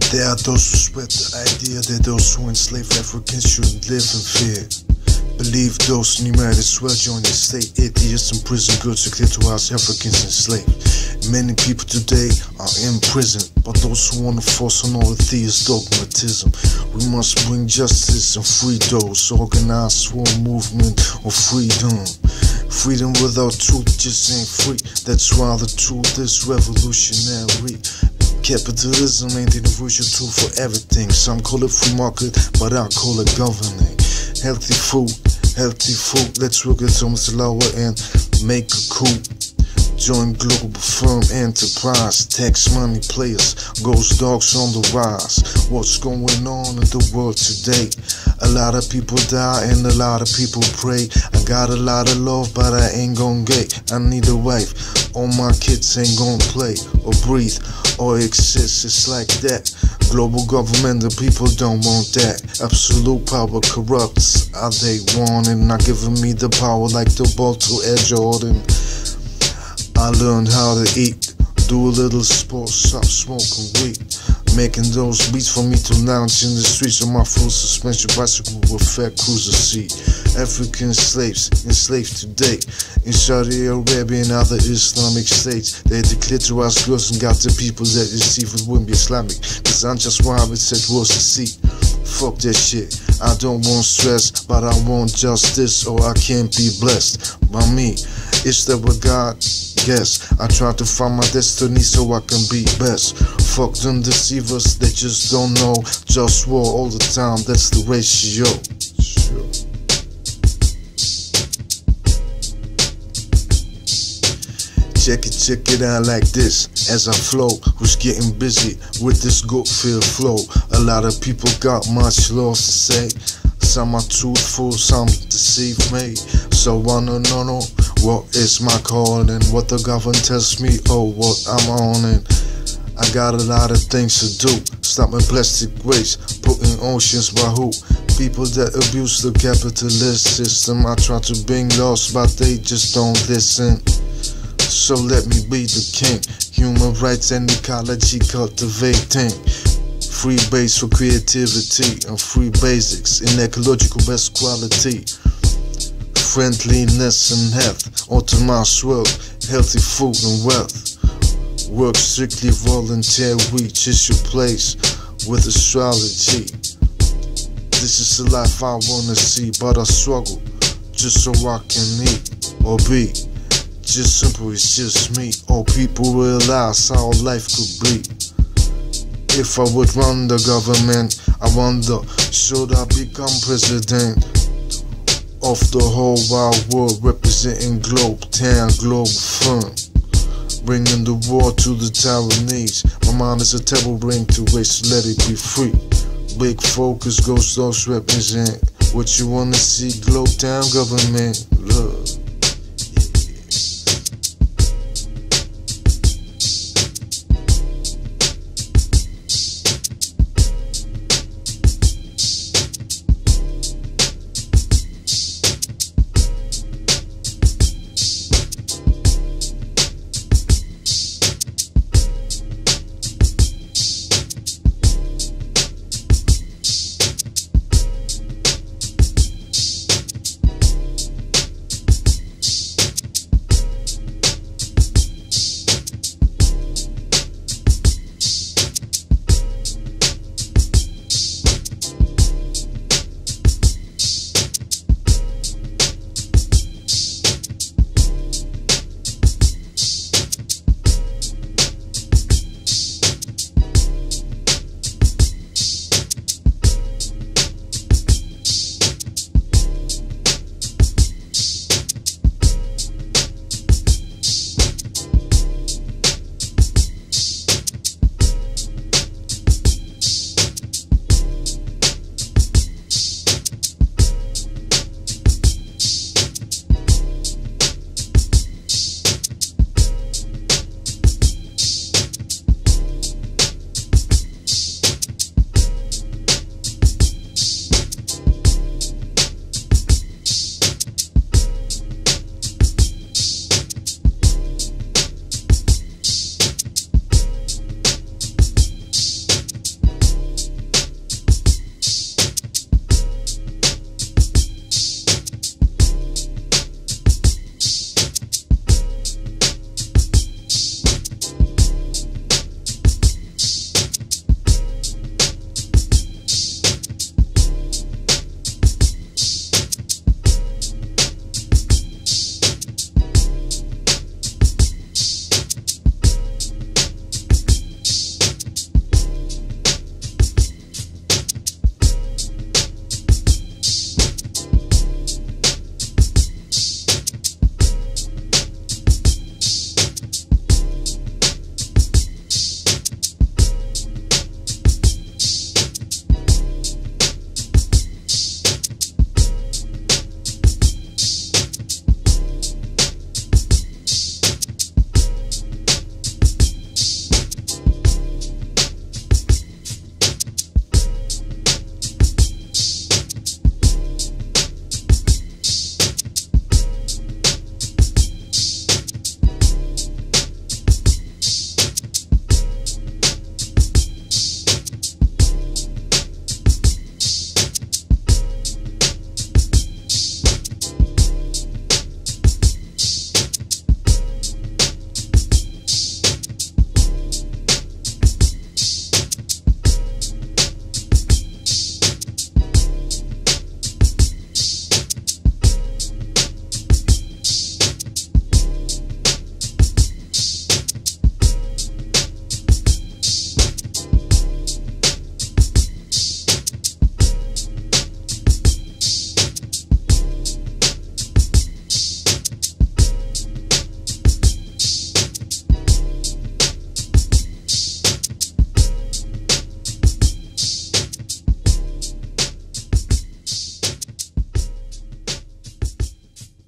There are those who spread the idea that those who enslave Africans shouldn't live in fear. Believe those you might as well join the state. Atheists in prison, girls to clear to house Africans enslaved. Many people today are in prison, but those who want to force on all atheist dogmatism. We must bring justice and free those organized for a movement of freedom. Freedom without truth just ain't free. That's why the truth is revolutionary. Capitalism ain't the universal tool for everything. Some call it free market, but I call it governing. Healthy food, let's work it on Mr. Lower and make a coup. Join Globalfirm enterprise, tax money players, GhostDogz on the rise. What's going on in the world today? A lot of people die and a lot of people pray. I got a lot of love, but I ain't gon' get. I need a wife, all my kids ain't gon' play or breathe or exist, it's like that. Global government, the people don't want that. Absolute power corrupts, all they want, and not giving me the power like the ball to Ed Jordan. I learned how to eat, do a little sports, stop smoking weed. Making those beats for me to lounge in the streets on my full suspension bicycle with fat cruiser seat. African slaves enslaved today in Saudi Arabia and other Islamic states. They declared to us girls and got the people that deceive it wouldn't be Islamic. Cause I'm just why it said was the seat. Fuck that shit, I don't want stress, but I want justice or I can't be blessed by me. Is that what God guess? I try to find my destiny so I can be best. Fuck them deceivers, they just don't know. JustWar all the time, that's the ratio. Sure. Check it out like this as I flow. Who's getting busy with this good-filled flow? A lot of people got much love to say. Some are truthful, some deceive me. So I wanna know what is my calling, what the government tells me, oh what I'm on it. I got a lot of things to do. Stop my plastic waste, put in oceans by who? People that abuse the capitalist system. I try to bring laws, but they just don't listen. So let me be the king. Human rights and ecology cultivating. Free base for creativity and free basics in ecological best quality. Friendliness and health, optimized wealth, healthy food and wealth. Work strictly voluntary, just your place with astrology. This is the life I wanna see, but I struggle just so I can eat or be. Just simple, it's just me. All people realize how life could be. If I would run the government, I wonder, should I become president of the whole wide world, representing Globalfirm, bringing the war to the Taiwanese. My mind is a terrible brain to waste, let it be free. Big focus, GhostDogz represent what you wanna see. Globe Town government, love.